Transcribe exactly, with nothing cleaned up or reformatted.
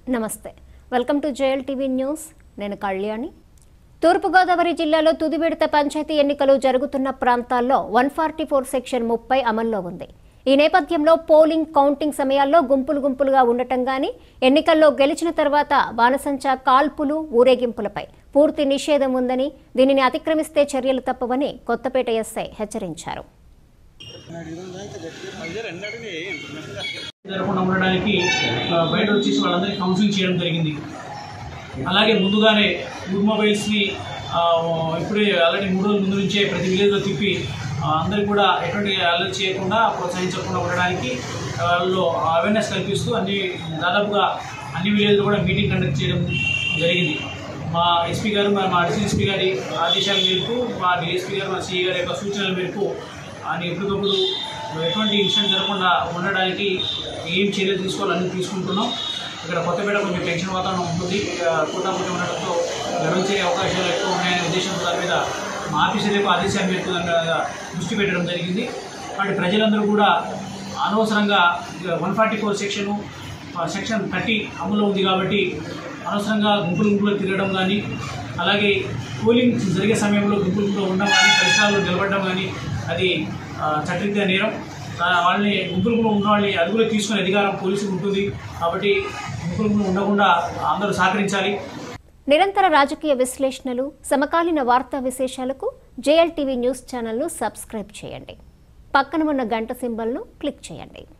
నమస్తే welcome to JL TV news నేను కళ్యాణి తూర్పు గోదావరి జిల్లాలో తుది విడత పంచాయతీ ఎన్నికలు జరుగుతున్న ప్రాంతాల్లో వన్ ఫార్టీ ఫోర్ సెక్షన్ ముప్పై అమల్లో ఉంది। ఈ నేపథ్యంలో పోలింగ్ కౌంటింగ్ సమయాల్లో గుంపులు గుంపులుగా ఉండటం గాని ఎన్నికల్లో గెలిచిన తర్వాత బాణసంచా కాల్పులు ఊరేగింపులపై పూర్తి నిషేధం ఉందని దీనిని అతిక్రమిస్తే చర్యలు తప్పవని కొత్తపేట ఎస్ఐ హెచ్చరించారు। ఉండడానికి బయట వచ్చేసి వాళ్ళందరికీ కౌన్సిలింగ్ చేయడం జరిగింది। అలాగే ముందుగానే గుడ్ మొబైల్స్ని ఇప్పుడే ఆల్రెడీ మూడు రోజుల ముందు నుంచే ప్రతి విలేజ్లో తిప్పి అందరికీ కూడా ఎటువంటి అల్లరి చేయకుండా ప్రోత్సహించకుండా ఉండడానికి వాళ్ళు అవేర్నెస్ కల్పిస్తూ అన్ని దాదాపుగా అన్ని విలేజ్లో కూడా మీటింగ్ కండక్ట్ చేయడం జరిగింది। మా ఎస్పీ గారు మా డిఎస్పీ గారి ఆదేశాల మేరకు మా డిఎస్పీ గారు మా సిఐ గారి యొక్క సూచనల మేరకు అని ఎప్పటికప్పుడు ఎటువంటి ఇన్సిడెంట్ జరగకుండా ఉండడానికి ఏం చర్యలు తీసుకోవాలని తీసుకుంటున్నాం। ఇక్కడ కొత్తపేట కొంచెం టెన్షన్ వాతావరణం ఉంటుంది, కూటాపుటి ఉండడంతో గర్వించే అవకాశాలు ఎక్కువ ఉన్నాయనే ఉద్దేశంతో దాని మీద మా ఆఫీసర్ యొక్క ఆదేశాల మేరకు దాని మీద దృష్టి పెట్టడం జరిగింది। కాబట్టి ప్రజలందరూ కూడా అనవసరంగా one forty four section section thirty అమల్లో ఉంది కాబట్టి అనవసరంగా గుంపులు గుంపులు తిరగడం కానీ అలాగే పోలింగ్ జరిగే సమయంలో గుంపులు గుంపులు ఉండడం కానీ పరిసరాల్లో నిలబడడం కానీ అది చట్టరీత్యా నేరం। వాళ్ళని గుంపులు ఉన్న వాళ్ళని అదుపులో తీసుకునే అధికారం పోలీసులకు ఉంటుంది కాబట్టి గుంపులు ఉండకుండా అందరూ సహకరించాలి। నిరంతర రాజకీయ విశ్లేషణలు సమకాలీన వార్తా విశేషాలకు జేఎల్ టీవీ న్యూస్ ఛానల్ను సబ్స్క్రైబ్ చేయండి, పక్కన ఉన్న గంట సింబల్ను క్లిక్ చేయండి।